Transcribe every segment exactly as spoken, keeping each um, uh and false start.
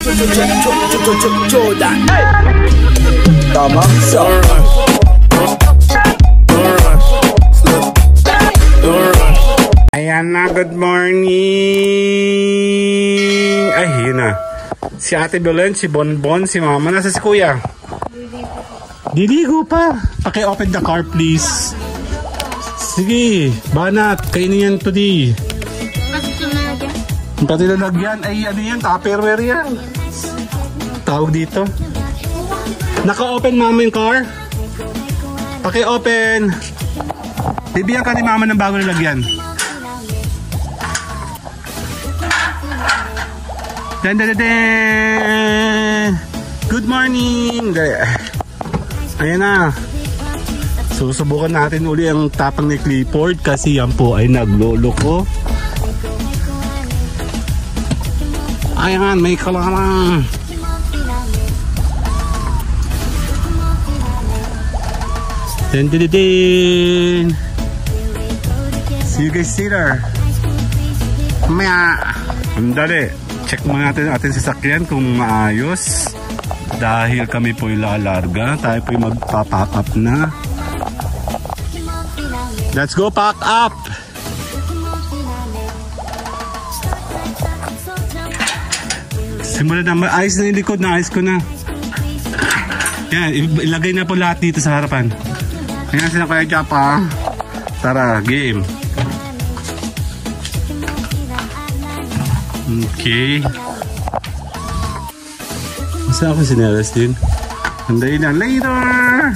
Jordan. Tama. Ayan na, good morning. Ay, yun na. Si Ate Belen, si Bonbon, si Mama. Nasa si Kuya? Diligo pa. Paki-open the car, please. Sige, banat. Kainin yan today. Pati lalagyan. Ay, ano yan? Tupperware yan. Tawag dito. Naka-open, Mama, yung car? Paki-open. Bibigyan ka ni Mama ng bago lalagyan. Dan, dan, dan, dan. Good morning. Ayan na. Susubukan natin uli ang tapang ni Clifford kasi yan po ay nagloloko. Ayan, may kalamang. Dan, dan, dan, dan. See you guys later. Maya. Andali. Check muna natin ating sasakyan kung maayos. Dahil kami po ilalarga. Tayo po magpa-pack up na. Let's go pack up! Simulan na. Ayos na yung likod. Naayos ko na. Yan. Ilagay na po lahat dito sa harapan. Ayan sila Kuya Japa. Tara, game. Okay. Masa ako sinelas din? Anday na later!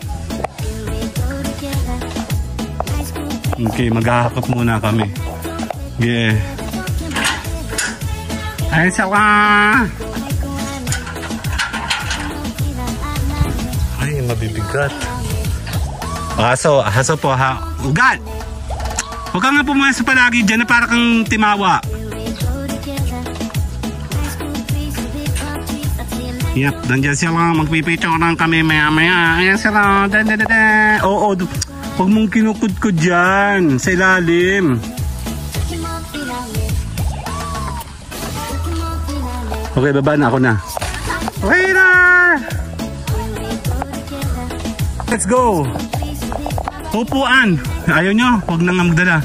Okay, maghahakap muna kami. Yeah. Ay, sawa! Ay, mabibigat. Aso, aso po ha. Ugat! Huwag ka nga pumasok palagi dyan na para kang timawa. Yep, nandiyan sila. Magpipicture lang kami maya maya. Ayan sila. Da, da, da, da. Oo, huwag mong kinukod-kod dyan. Sa ilalim. Okay, baba na ako na. Waiter! Let's go! Upuan. Ayaw nyo, huwag nang magdala.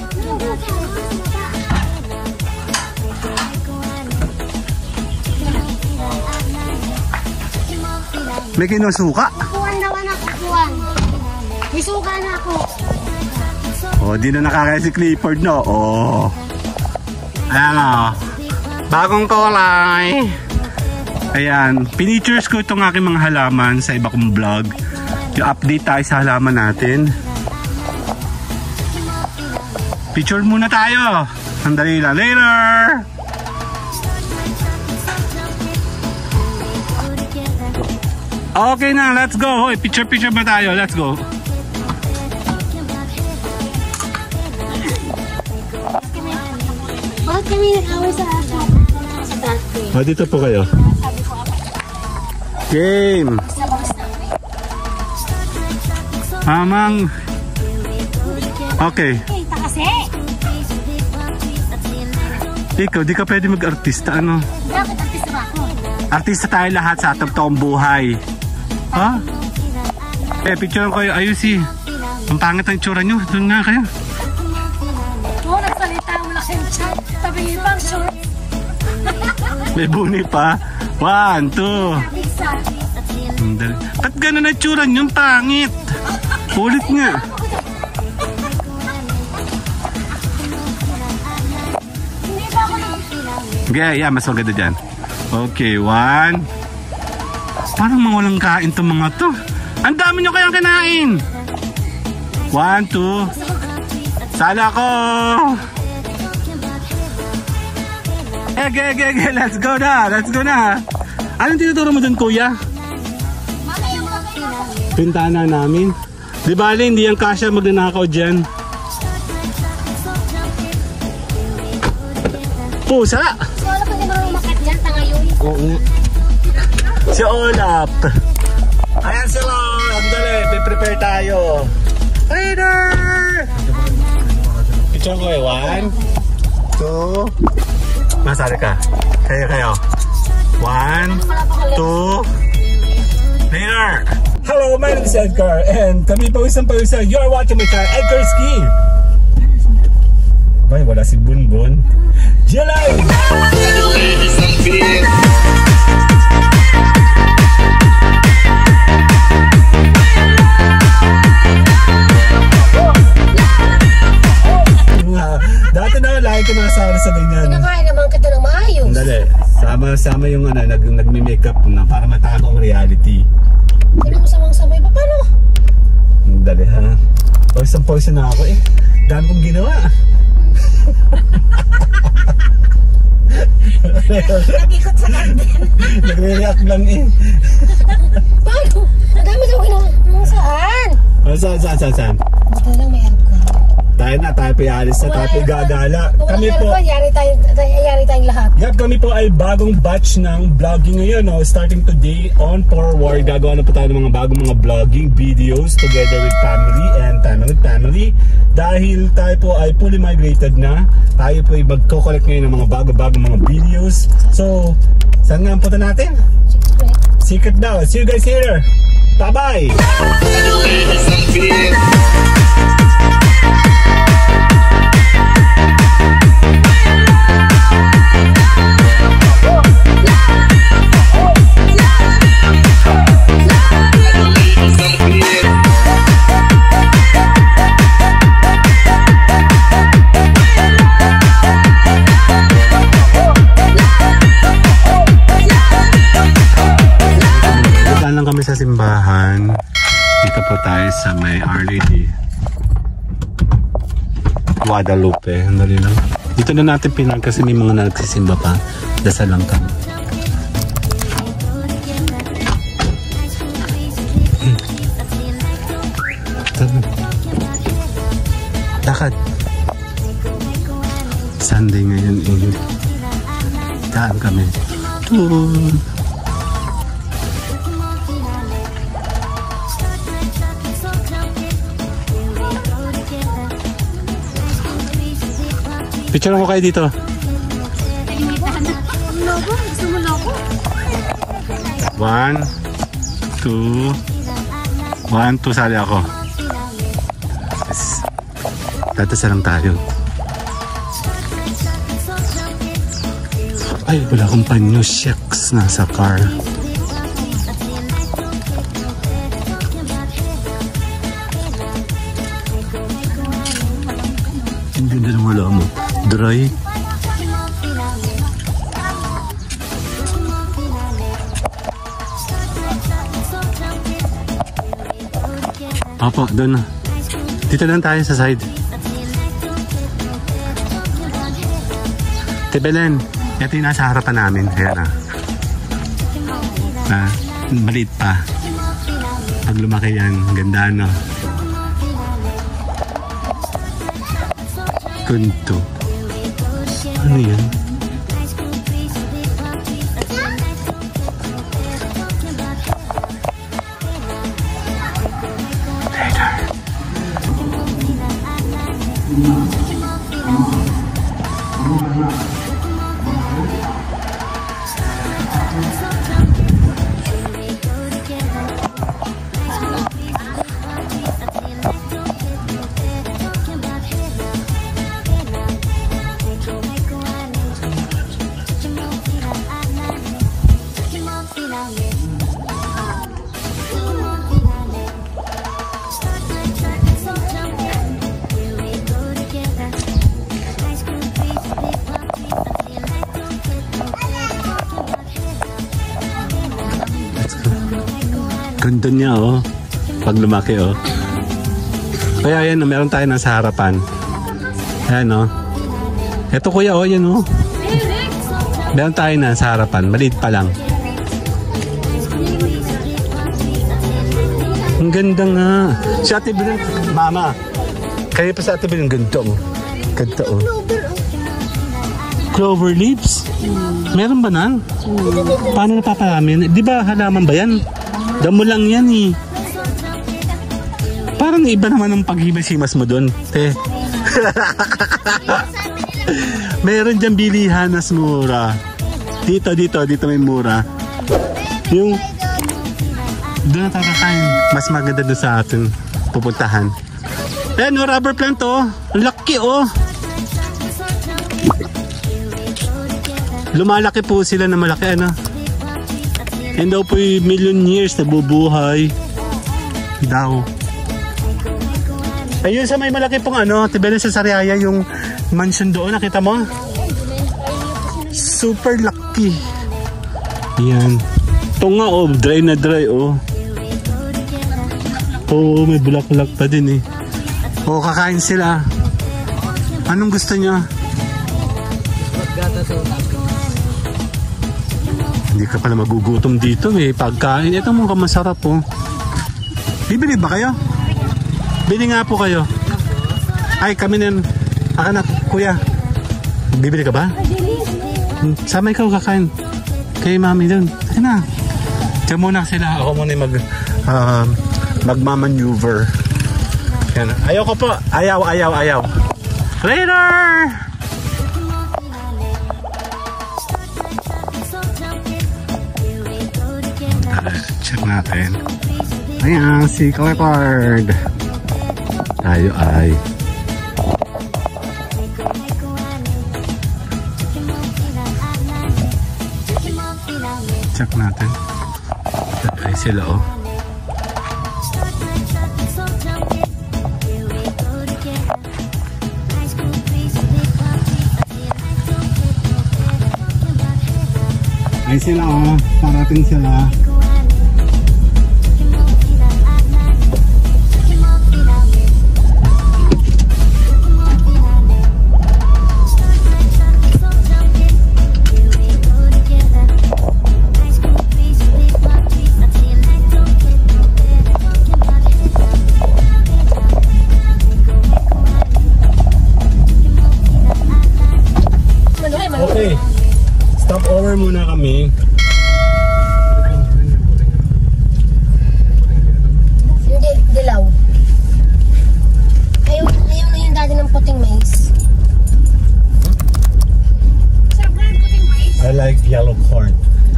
May kinusuka? Upuan naman ako, upuan. May suka na ako. Oh, di na nakakaya si Clifford, no? Oh. Ayan o. Bagong kulay. Ayan. Pinitures ko itong aking mga halaman sa iba kong vlog. Yung update tayo sa halaman natin. Picture muna tayo. Sandali lang. Later! Okay na, let's go. Hoy, picture picture ba tayo? Let's go. Bakit kami nag-away sa ato? Sa dati. Oh, dito po kayo. Game. Amang. Okay. Eh, takasi. Ikaw, di ka pwede mag-artista, ano? Bakit artista ba ako? Artista tayo lahat sa atong taong buhay. Ha? Eh, picture ko kayo. Ayusin. Ang pangit ang itsura nyo. Doon nga kayo. Oo, nagsalita mo na kayo chat. Tabi ibang short. May buni pa. One, two. Ba't ganun ang itsura nyo? Ang pangit. Ulit nga. Okay, yeah, mas maganda dyan. Okay, one. Parang mga walang kain itong mga to. Ang dami nyo kayang kinain. One, two. Sala ko. Ege, ege, ege. Let's go na. Let's go na. Anong tinuturo mo dun, kuya? Pintana namin. Di bali, hindi yung kasya magnanakaw dyan. Pusa! Si Olaf hindi marunong umakyat dyan, tanga yun. Oo. Si Olaf. Ayan sila. Ang dali. Prepare tayo. Later! Picture ko eh. One. Two. Masari ka. Kayo kayo. One, two, later! Hello, my name is Edgar and kami pawisan pawisan. You are watching my channel, Edgar Ski. Bay, wala si Bunbun. Jelay! Dati na, lagi ko nasali sa ganyan. Pinakain naman kita ng maayos. Dali, sama-sama yung ano, nag, nagme-makeup na para matago ang reality. Hindi mo samang-samay pa, paano? Dali ha. Pawisan-pawisan na ako eh. Dami kong ginawa. Nag-ikot sa garden. Nagre-react lang eh. Paano? Ang dami daw ginawa. Nung saan? Oh, saan, saan, saan, saan? Dito lang may aircon. Tayo na, tayo pa ialis na, tayo pa gagala. Kung Kami walang po, aircon, yari tayo, yari tayong lahat. yep, kami po ay bagong batch ng vlogging ngayon. No? Starting today on forward, gagawa na po tayo ng mga bagong mga vlogging videos together with family and time with family. Dahil tayo po ay fully migrated na, tayo po ay magko-collect ngayon ng mga bago-bagong mga videos. So, saan nga ang punta natin? Secret daw. See you guys later. Bye-bye! Lang kami sa simbahan. Dito po tayo sa may Our Lady Guadalupe. Andali lang. Dito na natin pinag kasi may mga nagsisimba pa. Dasal lang kami. Lakad. Sunday ngayon eh. Daan kami. Turun. Picture mo kayo dito. One, two, one, two, sali ako. Yes. Tatasal lang tayo. Ay, wala akong panyo. Shucks, nasa car. Ang ganda ng wala mo. Dry. Opo, doon na. Dito lang tayo sa side. Tebelen, ito yung nasa harapan namin. Ayan na. Ah, maliit pa. Pag lumaki yan, ganda no. Kunto. Ano yan? Ganda niya oh. Pag lumaki oh. Kaya yan, meron tayo nasa harapan. Ayan oh. Ito kuya oh, yan oh. Meron tayo nasa harapan. Maliit pa lang. Ang ganda nga. Si Ate Bilang, mama. Kaya pa sa Ate Bilang, ganda oh. Ganda oh. Clover leaves? Meron ba nan? Paano napapalamin? Di ba halaman ba yan? Damo lang yan eh. Parang iba naman ang paghimas-himas mo doon. Te. Meron dyan bilihan na mura. Dito, dito, dito may mura. Yung doon na tayo kakain. Mas maganda doon sa ating pupuntahan. Ayan, no, rubber plant oh. Laki oh. Lumalaki po sila na malaki ano. And daw po yung million years na bubuhay. Daw. Ayun sa may malaki pong ano, Tibela sa Sariaya yung mansion doon. Nakita mo? Super laki. Yan. Ito nga oh, dry na dry oh. Oo, oh, may bulaklak pa din eh. Oo, oh, kakain sila. Anong gusto niya? Hindi ka pala magugutom dito, may pagkain. Ito mong masarap po. Oh. Bibili ba kayo? Bili nga po kayo. Ay, kami na. Aka na, kuya. Bibili ka ba? Sama ikaw kakain. Kay mami dun. Sige na. Diyan muna sila. Ako muna mag, uh, magmamaneuver. Yan. Ayaw ko po. Ayaw, ayaw, ayaw. Later! Check natin. Ayan, si Clifford. Tayo ay check natin. Ay sila oh. Ay sila oh. Parating sila. Okay, stop over muna kami. Hindi, dilaw. Ayaw, ayaw na yung dati ng puting mais. Sarap na yung puting mais? I like yellow corn.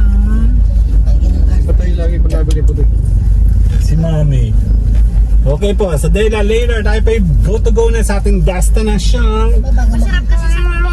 Patay lagi pag nabili po doon. Si Mami. Okay po, sa day na later, tayo pa go to go na sa ating destination. Masarap kasi sa mga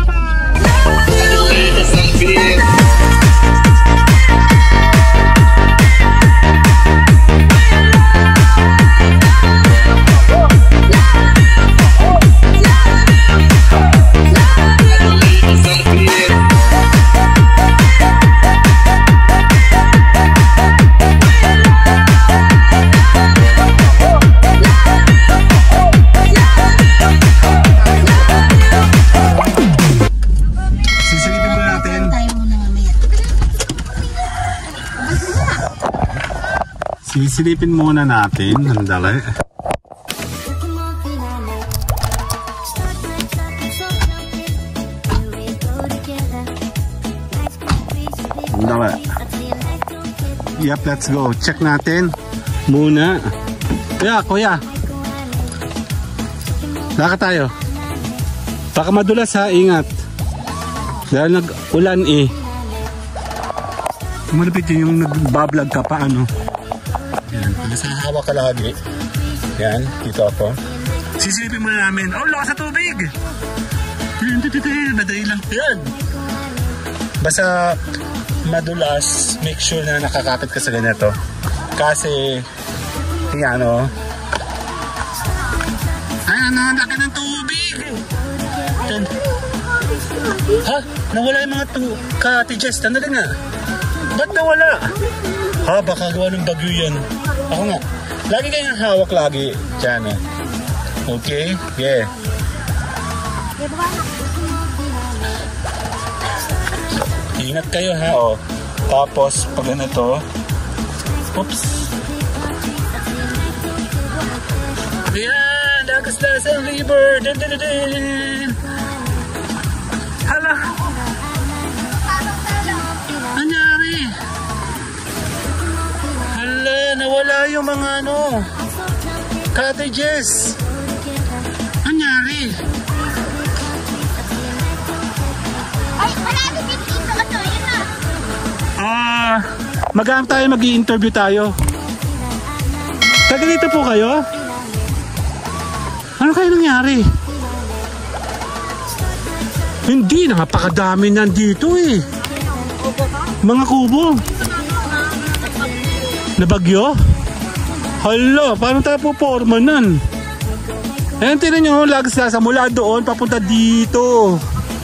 sisilipin muna natin. Andali. Andali. Yep, let's go. Check natin muna. Kuya, kuya. Laka tayo. Baka madulas ha, ingat. Dahil nag-ulan eh. Malapit yun yung nagbablog ka pa ano. Yan, nasa hawak ka lagi. Yan, dito ako. Sisilipin muna namin. Oh, lakas sa tubig! Madali lang yan. Basta madulas, make sure na nakakapit ka sa ganito. Kasi, yan o. Ay, ano, laki ng tubig! Yan. Ha? Nawala yung mga cottages. Tandali nga. Ba't nawala? Ha, baka gawa ng bagyo yan. Ako nga. Lagi kayong hawak lagi. Diyan eh. Okay? Yeah. Ingat kayo ha. O. Tapos, pag ganito. Oops. Ayan! Lakas-lakas ang river. Dun, dun, dun, dun. Hala! Anyari? Hala, nawala yung mga ano, cottages. Anyari? Ay, marami din dito. Ano, yun na. Ah, maghanap tayo, mag-i-interview tayo. Taga dito po kayo? Ano kayo nangyari? Hindi, napakadami nandito eh. Mga kubo. Nabagyo? Hala, paano tayo po porma nun? Ayan, tinan nyo, lags sa mula doon, papunta dito.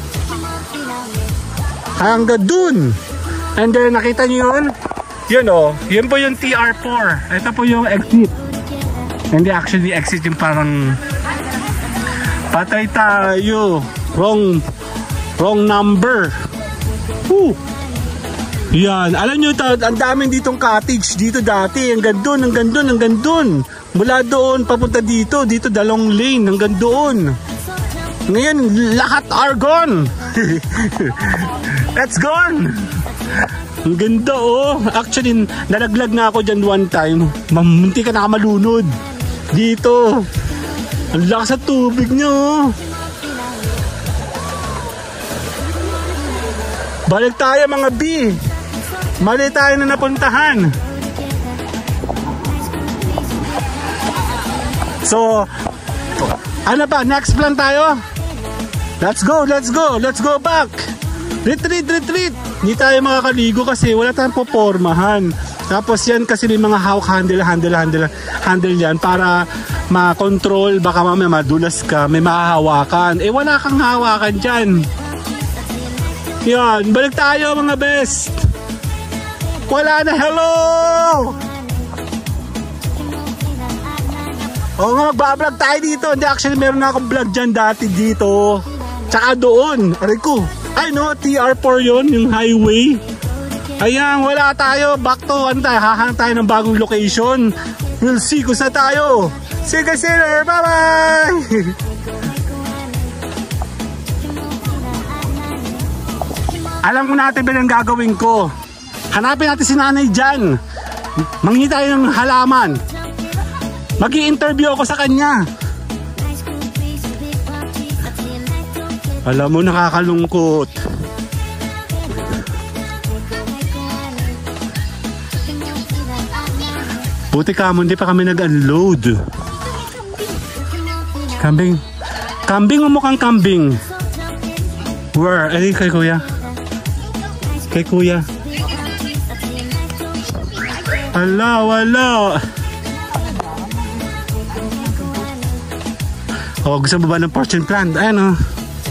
Hanggang dun. And then, nakita nyo yun? Yun o, yun po yung T R four. Ito po yung exit. Hindi actually exit yung parang patay tayo. Wrong, wrong number. Woo. Yan, alam nyo, ang daming ditong cottage dito dati. Hanggang dun, hanggang dun, hanggang dun. Mula doon, papunta dito. Dito dalawang lane, hanggang doon. Ngayon, lahat are gone. That's gone. Ang ganda oh. Actually, nalaglag na ako dyan one time. Mamunti ka na malunod. Dito. Ang lakas sa tubig niya oh. Balik tayo mga B. Mali tayo na napuntahan. So, ano ba? Next plan tayo? Let's go, let's go, let's go back. Retreat, retreat. Hindi tayo makakaligo kasi wala tayong popormahan. Tapos yan kasi may mga hawk handle, handle, handle, handle yan para ma-control. Baka mamaya madulas ka, may mahahawakan. Eh wala kang hawakan dyan. Yan, balik tayo mga best. Wala na, hello! Oo nga, magbablog tayo dito. Hindi, actually meron na akong vlog dyan dati dito. Tsaka doon, aray ko. Ay no, T R four yun, yung highway. Ayan, wala tayo. Back to, ano tayo, hahanap tayo ng bagong location. We'll see kung saan tayo. See you guys later, bye bye! Alam ko natin ba yung gagawin ko. Hanapin natin si nanay dyan. Manghingi tayo ng halaman. Mag-i-interview ako sa kanya. Alam mo, nakakalungkot. Buti ka mo, hindi pa kami nag-unload. Kambing. Kambing o mukhang kambing? Where? Ay, kay kuya. Kay kuya. Wala, wala. Oh, gusto mo ba ng fortune plant? Ayan o. Oh.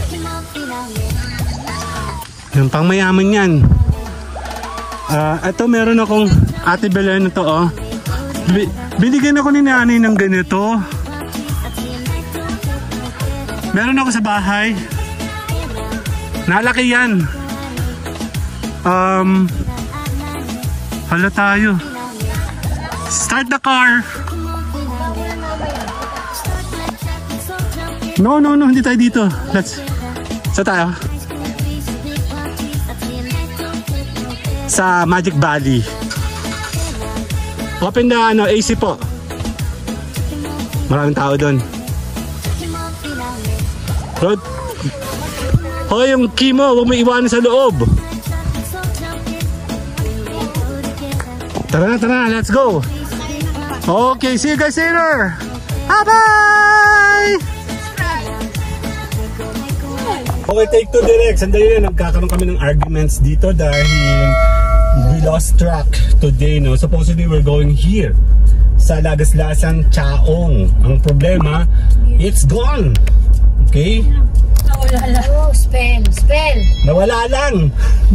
Yung pang mayaman yan. Uh, ito meron akong Ate Belen na to oh. Binigyan ako ni nanay ng ganito. Meron ako sa bahay. Nalaki yan. Um, hala tayo. Start the car. No, no, no, hindi tayo dito. Let's, sa tayo? Sa Magic Valley. Open na ano, A C po. Maraming tao doon. Road. O yung key mo, huwag mo iwanan sa loob. Tara na, tara na, let's go. Okay, see you guys later. Bye-bye! Okay, take two direct. Sandali na, nagkakaroon kami ng arguments dito dahil we lost track today, no? Supposedly we're going here sa Lagas-Lasan, Chaong. Ang problema, it's gone. Okay? Nawala lang. Oh, spell, spell. Nawala lang.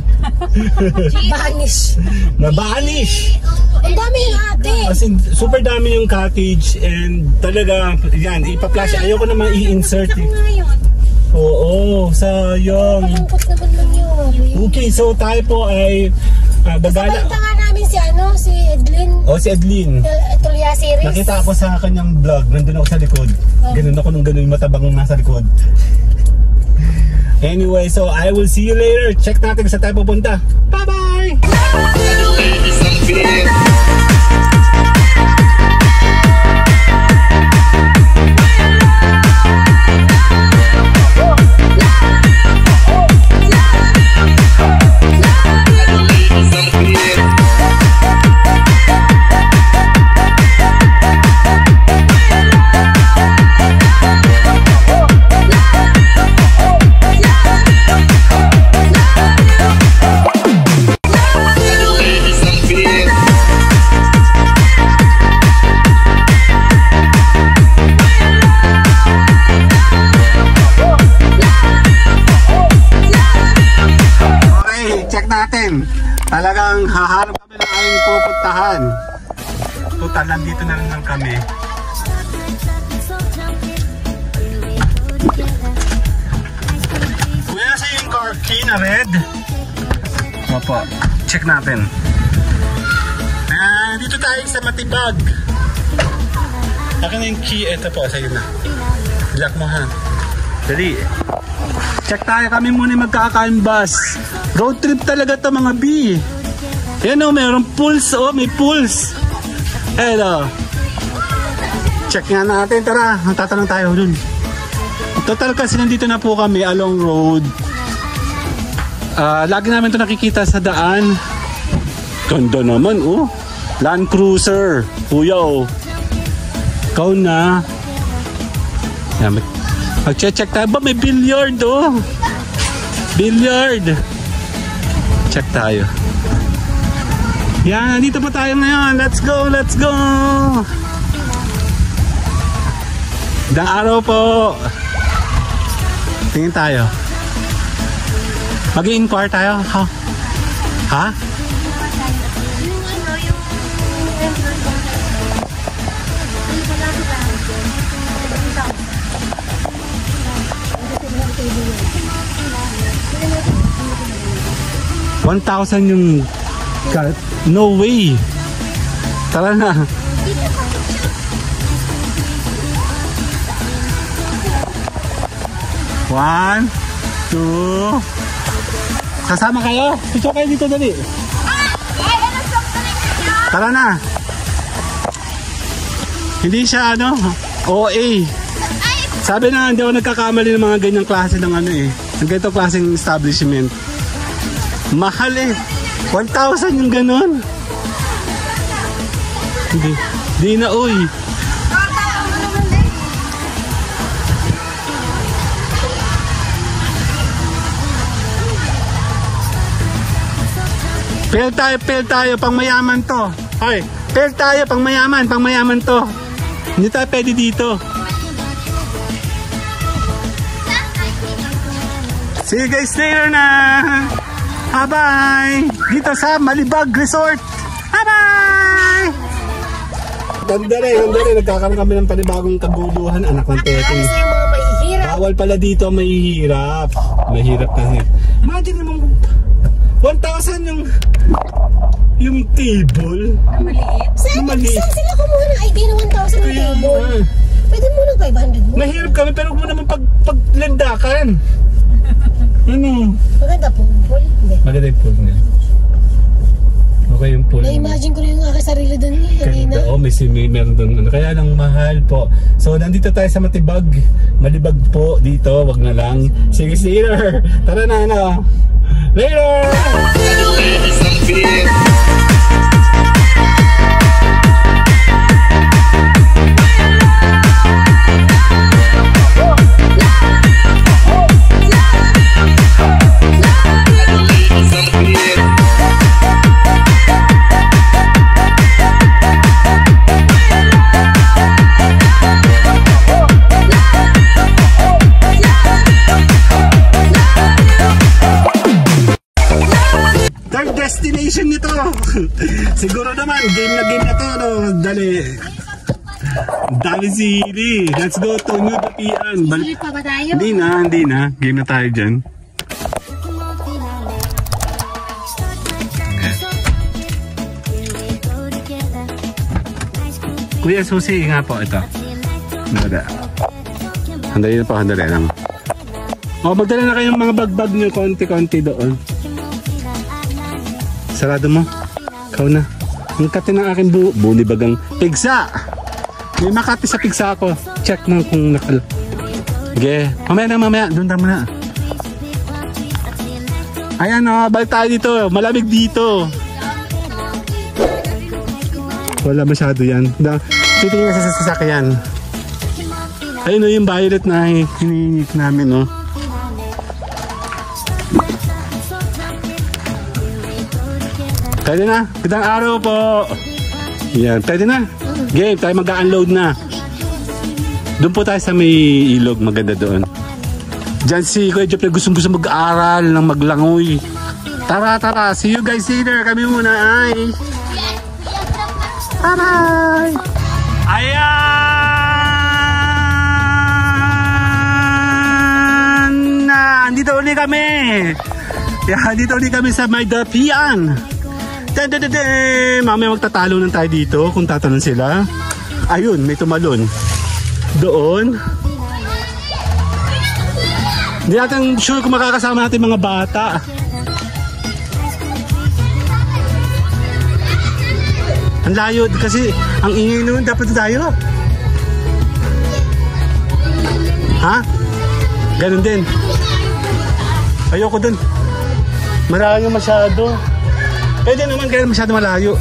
Banish. Nabanish. Ang dami yung ate. As in, super dami yung cottage and talaga, yan, ipa-flash. Ayoko naman i-insert. Eh. Oo, sayang. Malungkot naman lang yun. Okay, so tayo po ay uh, gagala. Sabay nga namin si ano, si Edlin. Oh, si Edlin. Tulya series. Nakita ako sa kanyang vlog, nandun ako sa likod. Ganun ako nung ganun, matabang nasa likod. Anyway, so I will see you later. Check natin kung saan tayo pupunta. Bye-bye! Some natin. Talagang hahanap kami ng aming pupuntahan. Total, nandito na rin lang kami. Kuya, nasa yung car key na red? Opo, check natin. Ah, dito tayo sa Matibag. Akin na yung key, ito po, sa'yo na. Lock mo ha. Dali. Check tayo, kami muna magkaka-canvas. Road trip talaga to mga B. Yan o, mayroong pulse o, may pulse. Eto. Check nga natin, tara. Tatanong tayo dun. Total kasi nandito na po kami along road. Uh, lagi namin ito nakikita sa daan. Ganda naman oh. Land Cruiser. Kuya oh. Ikaw na. Yan, mag-check tayo ba? May billiard oh. Billiard. Check tayo. Yan, dito pa tayo ngayon. Let's go, let's go. Dang araw po. Tingin tayo. Mag-i-inquire tayo. Ha? Ha? one thousand yung God, no way. Tara na. One, two. Kasama kayo? Picture kayo dito dali. Tara na. Hindi siya ano, O A. Sabi na hindi ako nagkakamali ng mga ganyang klase ng ano eh. Ng ganitong klaseng establishment. Mahal eh. one thousand yung ganon. Hindi. Di na uy. Pel tayo, pel tayo. Pang mayaman to. Hoy. Pel tayo, pang mayaman. Pang mayaman to. Hindi tayo pwede dito. See you guys later na. Bye-bye! Dito sa Malibag Resort! Bye-bye! Ganda rin, ganda rin. Nagkakaroon kami ng panibagong kaguduhan. Anak ng tete. Bawal pala dito mahihirap. Mahirap kasi. Imagine naman, one thousand yung yung table. Maliit? Saan, maliit. saan sila kumuha ng idea na one thousand yung table? Pwede mo ng five hundred mo. Mahirap kami pero huwag mo naman pag, paglandakan. Ano? Maganda po, pool? Hindi. Maganda yung pool niya. Okay yung pool. Na-imagine ko na yung aking sarili doon niya kanina. Oo, oh, may, may meron doon. Ano, kaya lang mahal po. So, nandito tayo sa Matibag. Malibag po dito. Wag na lang. Sige, later. Tara na, ano. Later! Destination nito. Siguro naman game na game na to no? Dali. Dali City. Let's go to New Dapian. Sulit pa ba tayo? Hindi na, hindi na. Game na tayo dyan. Kuya Susi nga po ito. Nada. Handali na po, handali lang. O, magdala na kayo ng mga bagbag nyo konti-konti doon. Sarado mo. Ikaw na. Ang kati ng aking bu bulibagang pigsa. May makati sa pigsa ako. Check mo kung nakal. Okay. Mamaya na, mamaya. Doon tayo muna. Ayan o. Oh, balik tayo dito. Malamig dito. Wala masyado yan. Titingin na sa sasakyan. Ayun o, yung violet na hinihingi namin o. Oh. Pwede na. Gandang araw po. Yan. Pwede na. Game. Tayo mag-unload na. Doon po tayo sa may ilog. Maganda doon. Diyan si Kuya Jeff na gustong gusto mag-aaral ng maglangoy. Tara, tara. See you guys later. Kami muna ay. Bye-bye. Ayan. Na, andito ulit kami. Yeah, dito ulit kami sa May Dapian. Den, den, den, den. Mamaya magtatalo lang tayo dito kung tatalon sila. Ayun, may tumalon. Doon. Hindi natin sure kung makakasama natin mga bata. Ang layo kasi ang ingay noon, dapat tayo. Ha? Ganun din. Ayoko dun. Malayo masyado. Pwede naman kaya masyado malayo.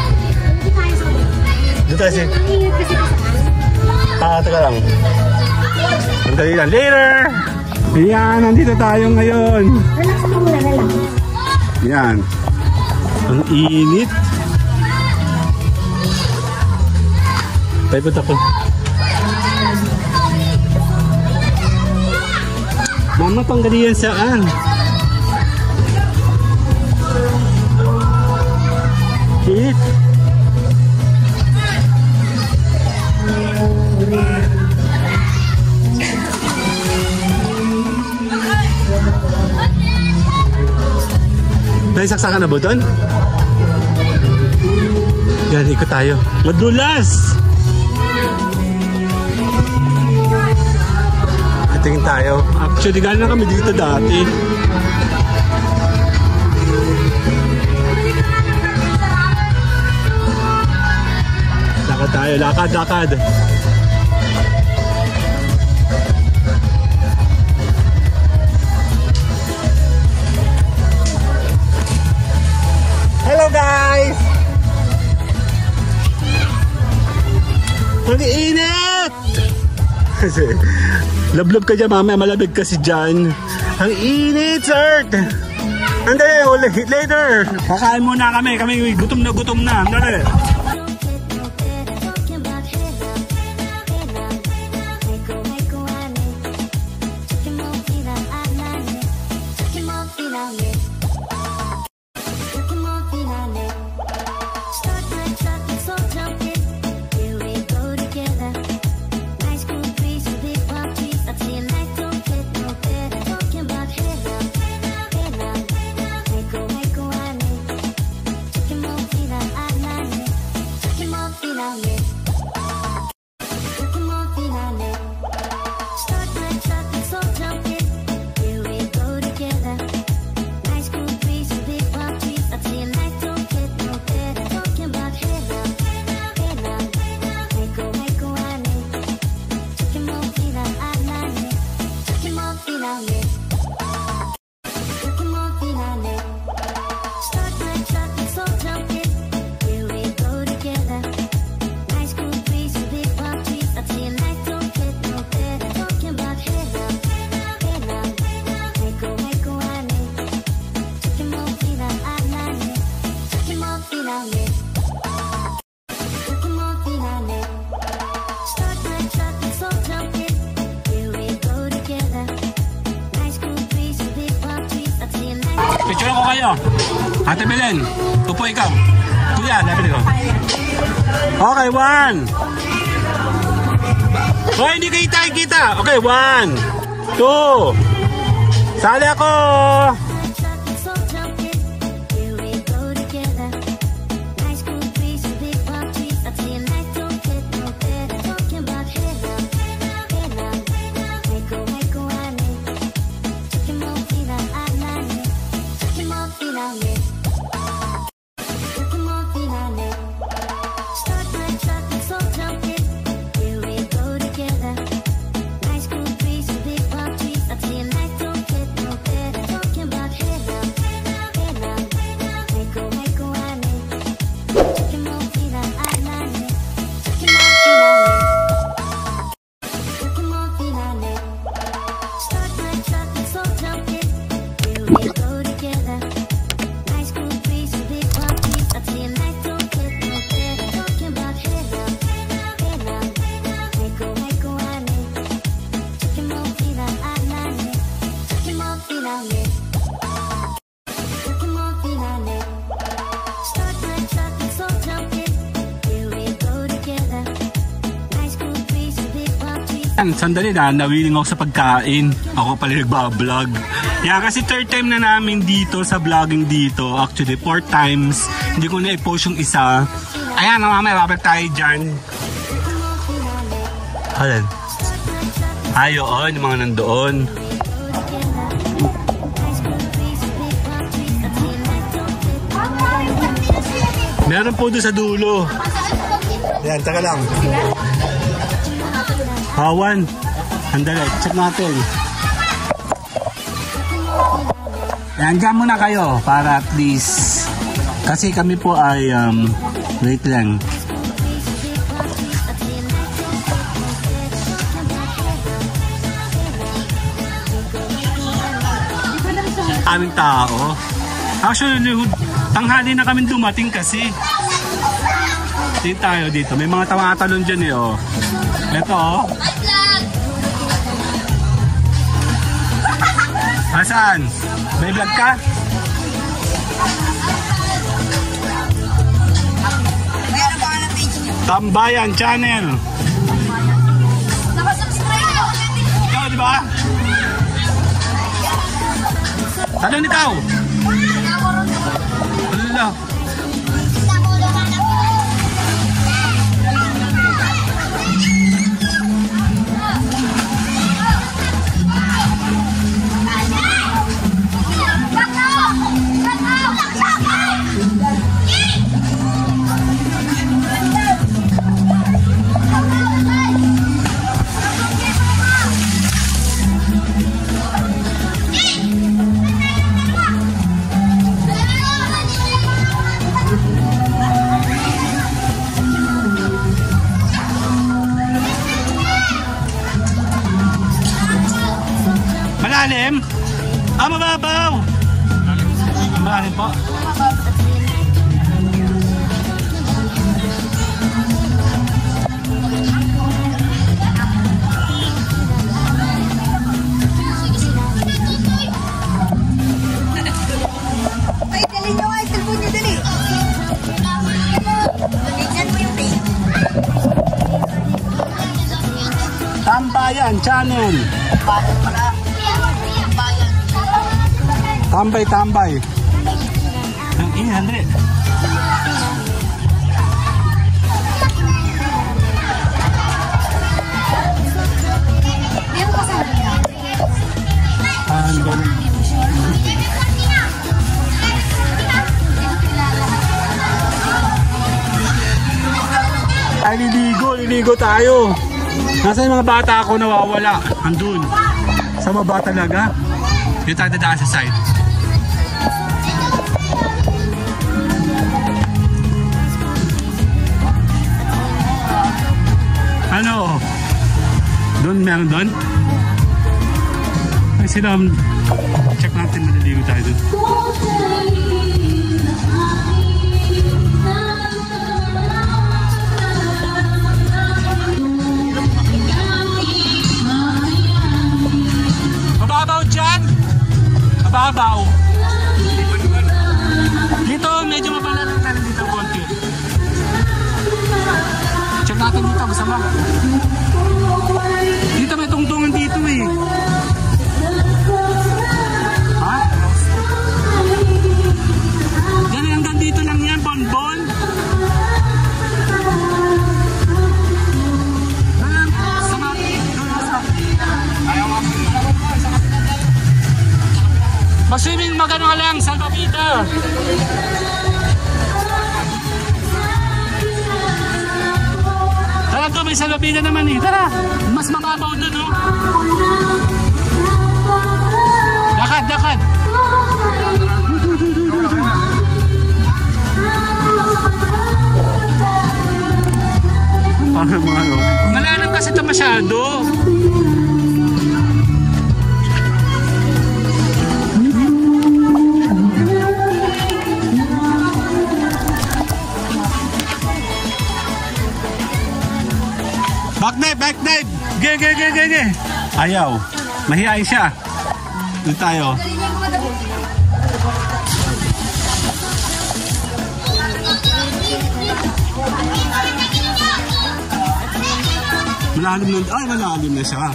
Dito tayo siya. Ah, taga lang. Ang dali lang. Later! Ayan, nandito tayo ngayon. Relax ka muna, relax. Ayan. Ang init. Tayo ko. Mama, tanggali yan saan? Hit. Naisaksakan na ba doon? Yan, ikot tayo. Madulas! Tingin tayo. Actually, galing na kami dito dati. Lakad tayo. Lakad, lakad. Hello guys! Mag-iinit! Lablab ka dyan, mamaya malabig kasi dyan. Ang init, sir! Andali, ulit later! Kakain muna kami, kami gutom na gutom na. Andali! Picture ko kayo. Ate Belen, upo ikaw. Kuya, lapit ko. Okay, one. Oh, hindi kita, kita. Okay, one. Two. Sali ako. Talking about Sandali na, nawiling ako sa pagkain. Ako pala nagbablog. Yeah, kasi third time na namin dito sa vlogging dito. Actually, four times. Hindi ko na-post yung isa. Ayan, mamaya babalik tayo dyan. Ayan. Ayoon, yung mga nandoon. Meron po doon sa dulo. Ayan, taka lang. Hawan. Andali, check natin. Ayan, dyan muna kayo para at least. Kasi kami po ay, um, wait lang. Aming tao. Actually, tanghali na kami dumating kasi. Dito tayo dito. May mga tawatalon dyan eh, oh. Ito, oh. Asan? May vlog ka? Tambayan Channel. Ikaw, di ba? Talon ikaw. Wala. Malalim? Ah, mababaw! Malalim po. Ay, dali nyo ay, telepon nyo dali. Dalihan mo yung tape. Tambayan Channel. Bayan pala. Bayan. Tambay, tambay. Ang iya, Andre. Meron ka sa kanila. Ah, ganun. Ay, liligo, liligo tayo. Nasaan yung mga bata ako nawawala? Andun. Sa baba talaga. Dito tayo dadaan sa side. Ano? Doon, meron doon? Ay, sila, check natin, maliligo tayo doon. Mababaw dyan? Mababaw. Dito, medyo mabalalang tayo dito konti. Check natin dito, masama. Dito may tungtungan dito eh. Ha? Yan, hanggang dito lang yan, bonbon. Mag-swimming magano nga lang, salvavida. Tara to, may salvavida naman eh. Tara, mas mababaw doon oh. Lakad, lakad. Ano mga ano? Malalim kasi ito masyado. Back dive, back dive! Ge, ge, ge, ge, ge! Ayaw. Mahihain siya. Doon tayo. Malalim na, ay malalim na siya.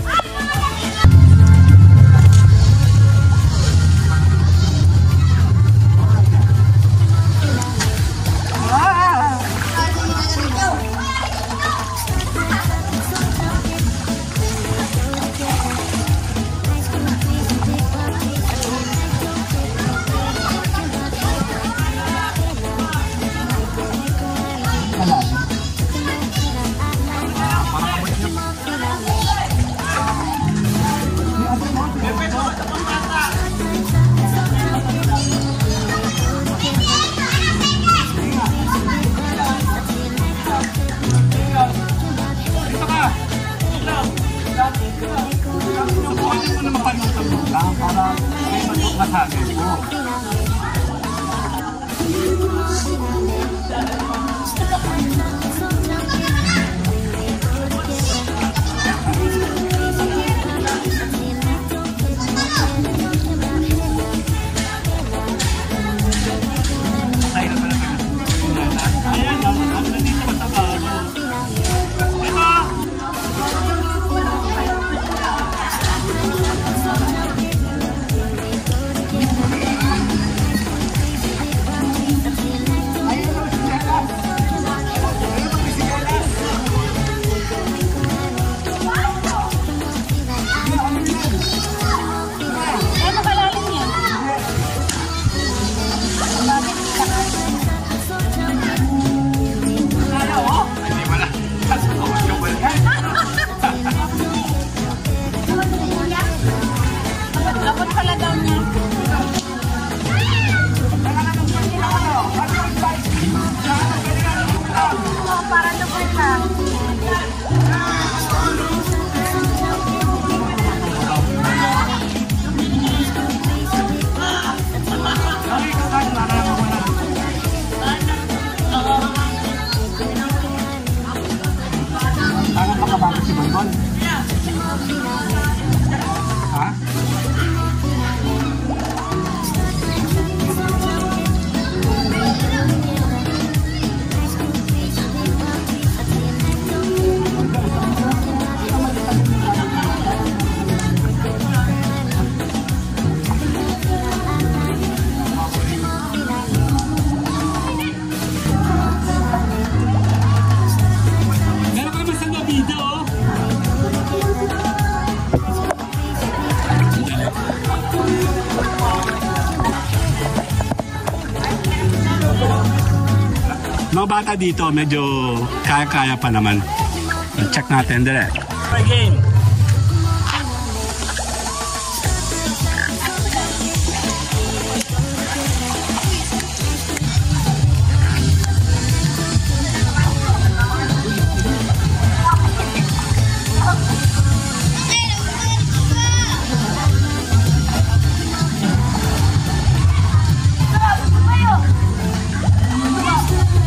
Mga bata dito, medyo kaya-kaya pa naman. Check natin dire. Again.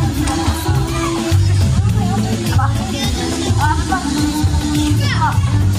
Ah,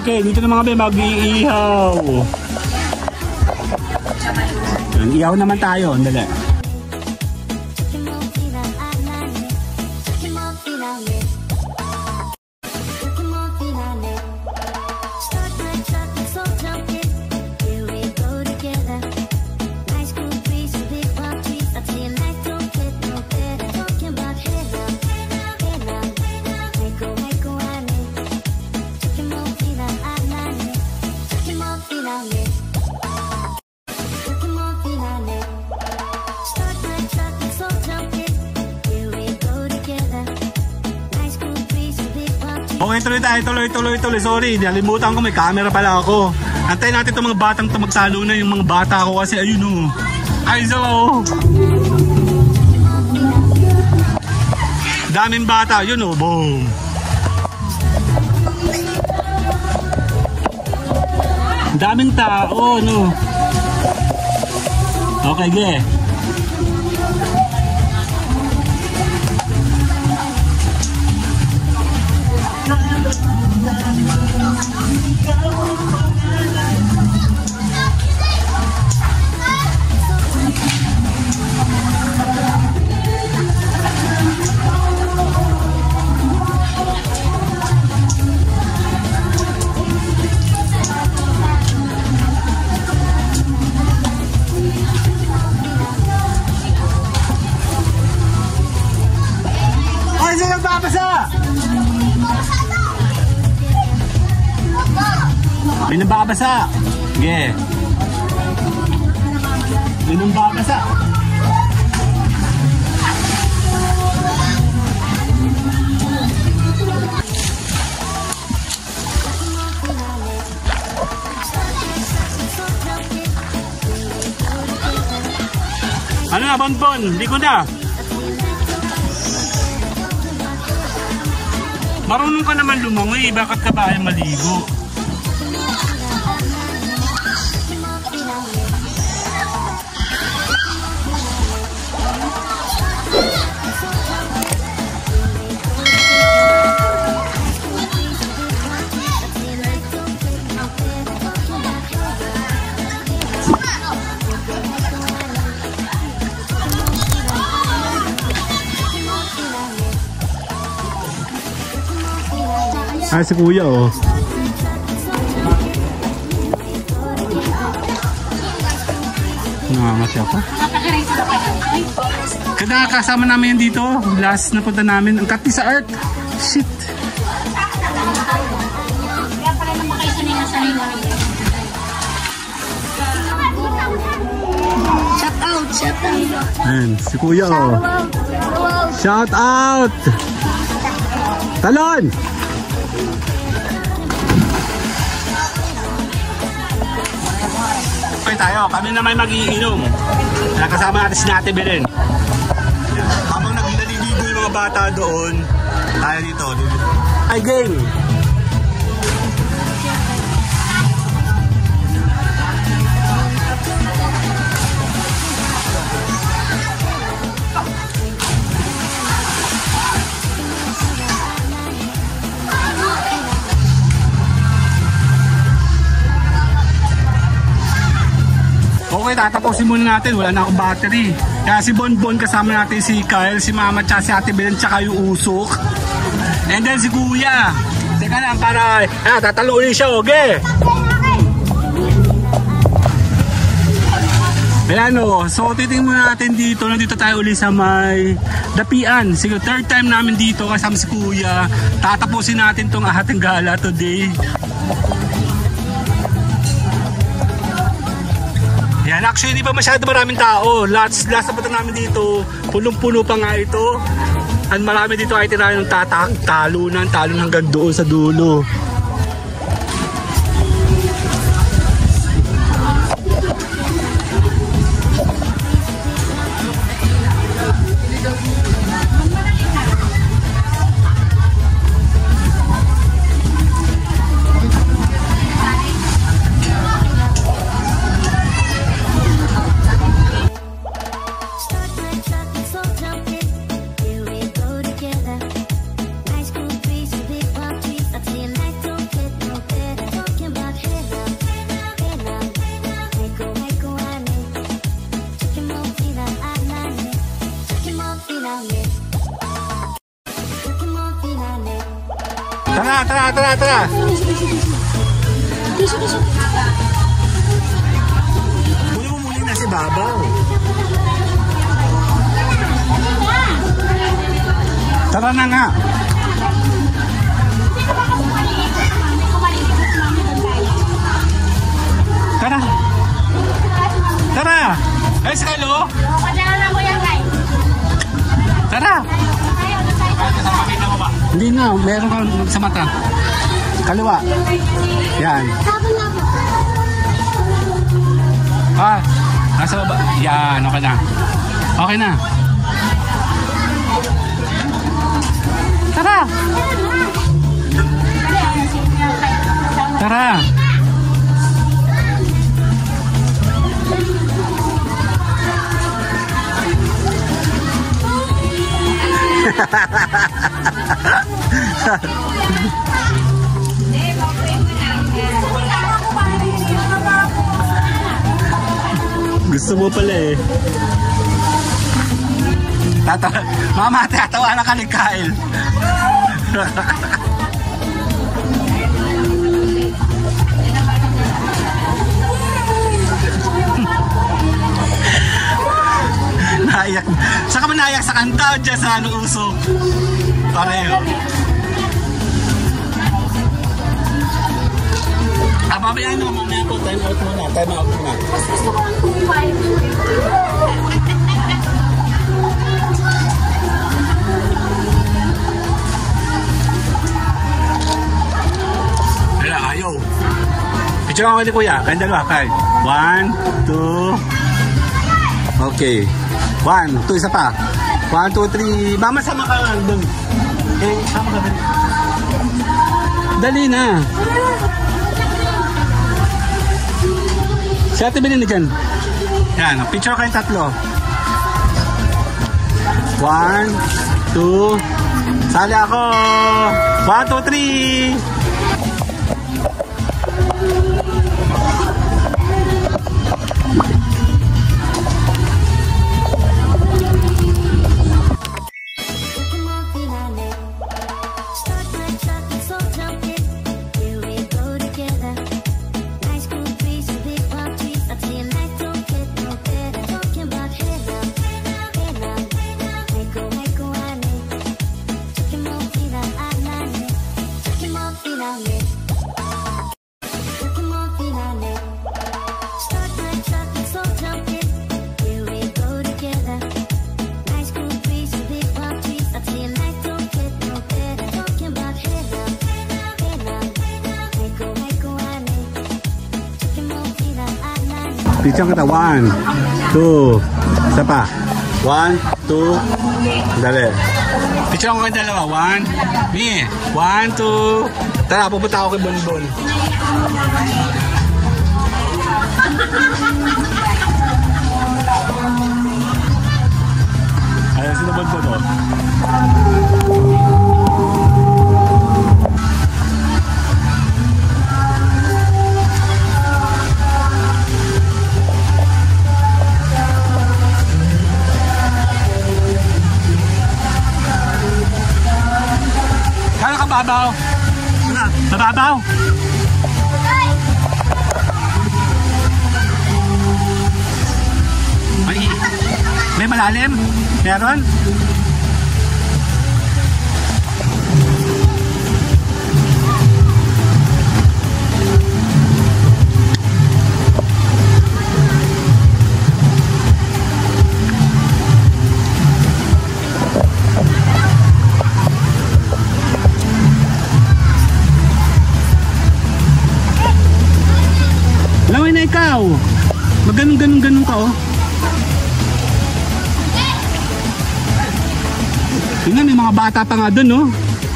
Okay, dito na mga be, mag-iihaw. Ihaw naman tayo, dali. Okay, tuloy tayo, tuloy, tuloy, tuloy. Sorry, nalimutan ko, may camera pala ako. Antayin natin itong mga batang to magsalo na, yung mga bata ko kasi ayun o. Ay, so oh. Daming bata, yun o, boom. Daming tao, no. Okay, ge. Ay, sino babasa? Sino babasa? Yeah. Sino babasa? Ano na, bonbon? Hindi ko na. Marunong ka naman lumangoy, bakit ka ba ay maligo? Ah, si kuya oh. Nangangat ako. Kada kasama namin yan dito. Last na punta namin. Ang kati sa Earth. Shit. Shout out, shout out. Ayan, si kuya oh. Shout out. Talon. Okay tayo, kami na may mag-iinom. Nakasama natin si Ate Belen. Habang naliligo yung mga bata doon, tayo dito. Ay, game! Okay, tatapusin muna natin. Wala na akong battery. Kaya si Bonbon, kasama natin si Kyle, si Mama, tsaka si Ate Belen, tsaka yung Usok. And then si Kuya. Teka lang, para... Ah, tataluin siya, okay? Ayan o. So, titingnan muna natin dito. Nandito tayo ulit sa may Dapian. Sige, third time namin dito kasama si Kuya. Tatapusin natin tong ahating gala today. Yan, actually, di ba masyado maraming tao? Last, last na punta namin dito, punong-puno pa nga ito. At marami dito ay tirahan ng tatak, talunan, talon hanggang doon sa dulo. Nice cool breeze, big palm trees. I tell you like Tara, tara, tara, tara. Muli mo muli na si Babaw. Tara na nga. Tara. Tara. Ay, sa kalo. Tara. Hindi na, meron ka sa mata. Kaliwa. Yan. Ah, nasa baba. Yan, okay na. Okay na. Tara. Tara. Gusto mo pala eh. Tata, mama, tatawa na ka ni Kyle. Naiyak. Saka mo naiyak sa kanta o dyan sa ano uso? Pareho. Ah, babayaan mo, mamaya po. Time out muna. Time out muna. Mas gusto ko ang kumpay. Wala, ayaw. Picture ako ni Kuya. Kayong dalawa, Kyle. One, two. Okay. One, two, isa pa. One, two, three. Mama, sama ka lang doon. Eh, sama ka doon. Dali na. Si Ate Bilin na dyan. Yan, picture kayong tatlo. One, two. Sali ako. One, two, three. Picture kita. One, two. Isa pa. One, two. Dali. Picture ko kayo dalawa. One. Me. One, two. Tara, pupunta ako kay Bonbon. Ayan, sino Bonbon o? Babaw. Babaw. May, may malalim? Meron? Ikaw, magganong-ganong-ganong ka, oh. Tingnan, may mga bata pa nga dun, oh.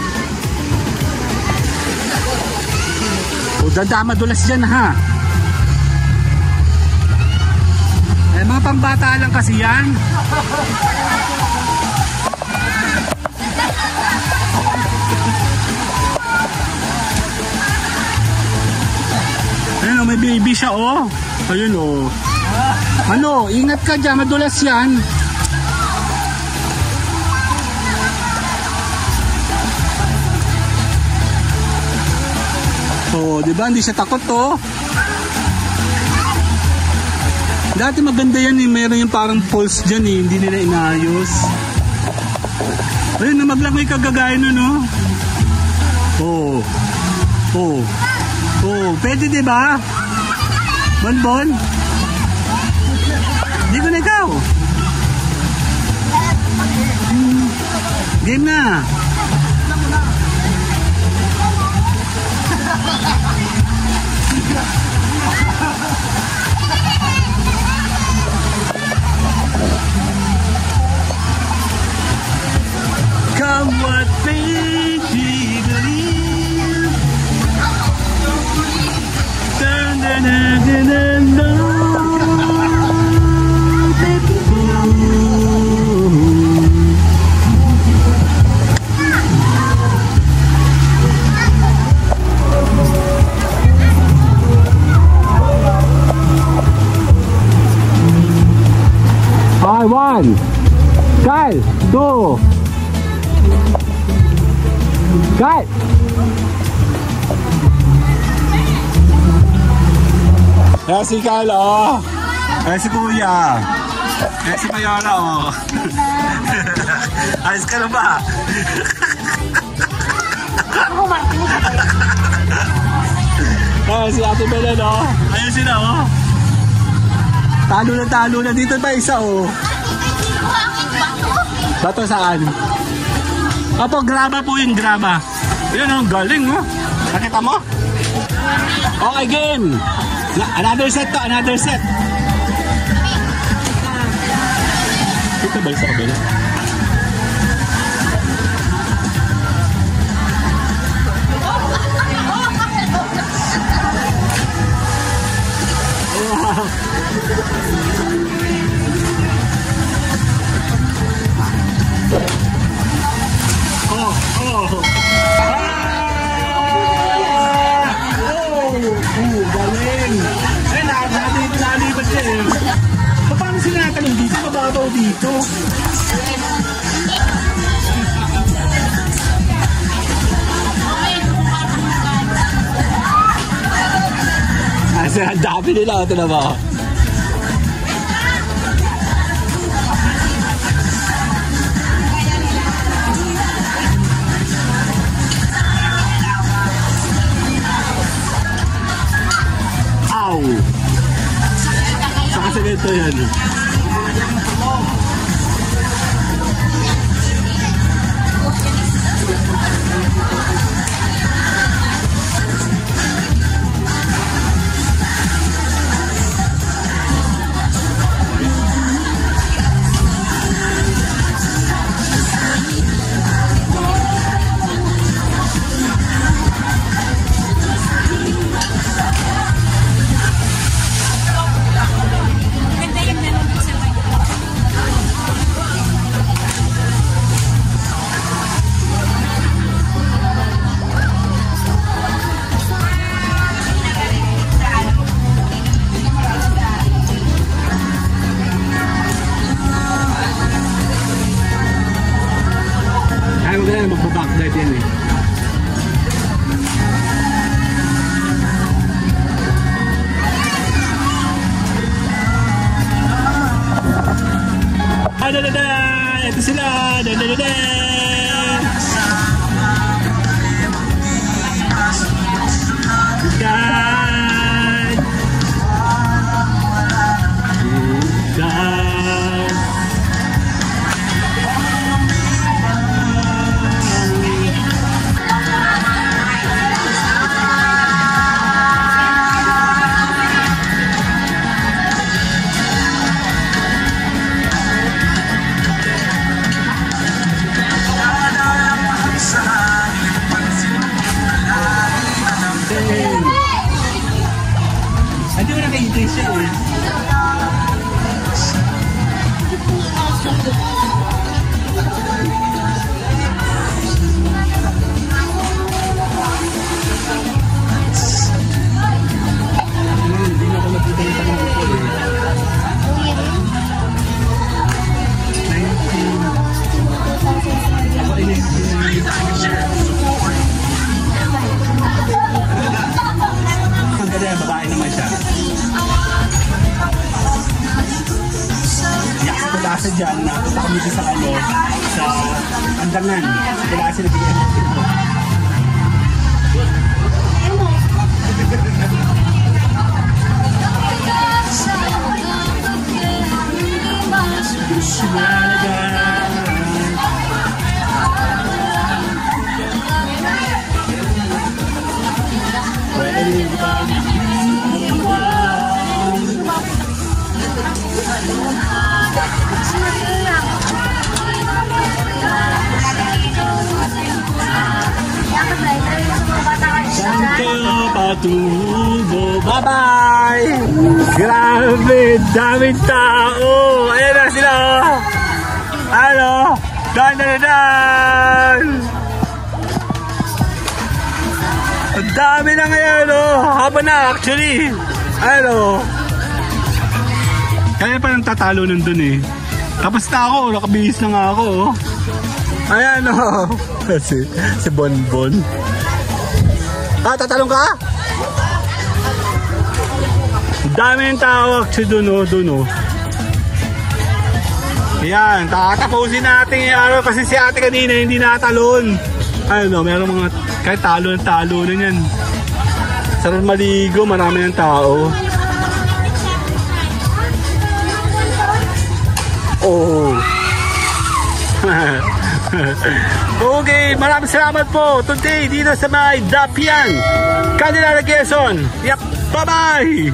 O, dadama dulas dyan, ha. Eh, mga pambata lang kasi yan. Ayun, oh, may baby siya, oh. Ayun, oh. Ano, ingat ka dyan, madulas yan. Oh, di ba? Hindi siya takot to. Dati maganda yan eh. Meron yung parang pulse dyan eh. Hindi nila inayos. Ayun, namaglag may kagagaya nun, no? Oh. Oh. Oh. Pwede, di ba? Bonbon? Hindi ko na ikaw. Game na. Come what may we believe. Dun, dun, dun, dun, dun, dun. Five, one. Kyle, two. Kyle. Ayan si Kyle, oh. Ayan si Kuya. Ayan si Mayora, oh. Ayos ka na ba? Ayan si Ate Belen, oh. Ayun sila, oh. Talo na talo na. Dito pa isa, oh. Bato saan? Opo, graba po yung graba. Yun, ang galing, oh. Nakita mo? Okay, game. Na- Another set to, another set. Dito ba sa kabila? Oh, oh. Oh, galing. Eh, nalibat siya eh. Paano sila natanong dito? Mababaw dito. Kasi ang dami nila. Ito na ba? Ow! Saka sa ganito yan. Ayaw ko na magbabackdive yan eh. Ah, da da da! Ito sila! Da da da da! God! God! dyan na punta kami sa ano, sa Andangan. Wala kasi nagbigay ng pinto. Patubo. Bye-bye! Grabe! Daming tao! Ayan na sila! Ano? Dan, dan, dan! Ang dami na ngayon, oh! Haba na, actually! Ano? Kaya pa nang tatalo nandun eh. Tapos na ako, nakabihis na nga ako, oh. Ayan, oh! si, si Bonbon. Ah, tatalong ka? Dami yung tao actually dun o, dun o. Ayan, tatapusin natin yung araw kasi si ate kanina hindi natalon. Ano, meron mga, kahit talo ng talo na yan. Sarap maligo, marami ng tao. Oh. Okay, maraming salamat po today dito sa may Dapian, Candelaria, Quezon. Yep, bye-bye!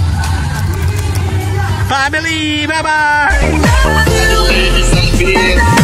Family, bye-bye!